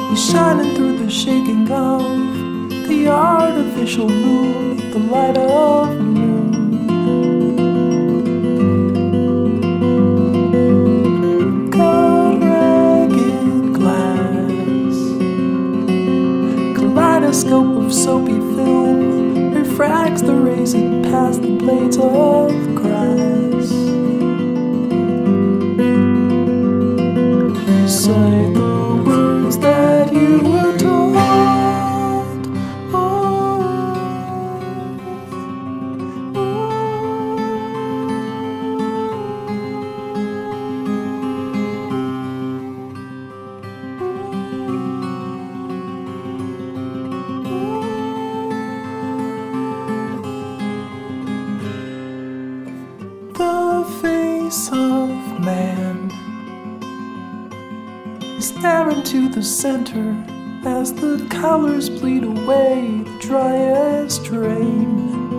is shining through the shaking of the artificial moon, the light of the moon. Cut-ragged glass, kaleidoscope of soapy film, refracts the rays that pass the blades of grass. Recite the words that you were taught. The face of man is staring to the center as the colors bleed away the driest rain.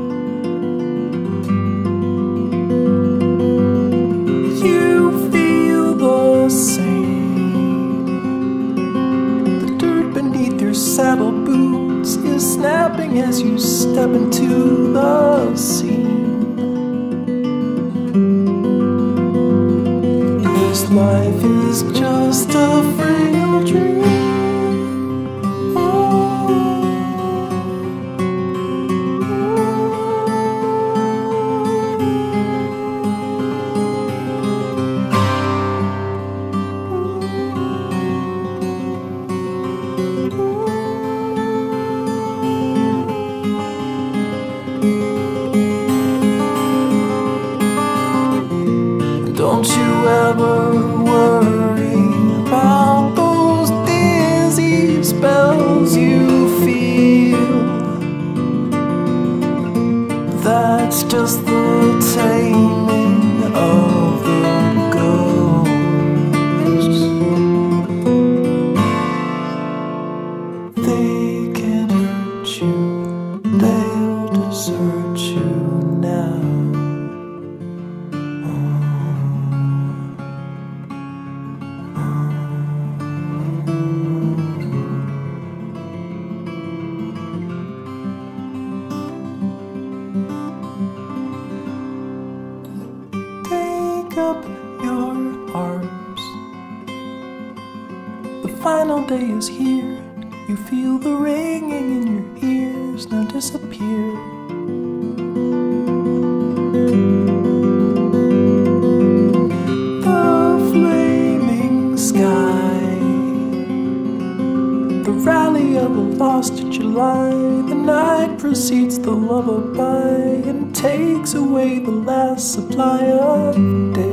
You feel the same. The dirt beneath your saddle boots is snapping as you step into the scene. This life is just a frail dream. Don't you ever worry about those dizzy spells you feel. That's just the taming of the ghosts. They can hurt you, they'll desert you now. Take up your arms. The final day is here. You feel the ringing in your ears. Now disappear. The flaming sky, the rally of a lost July. The night precedes the lullaby and takes away the last supply of day.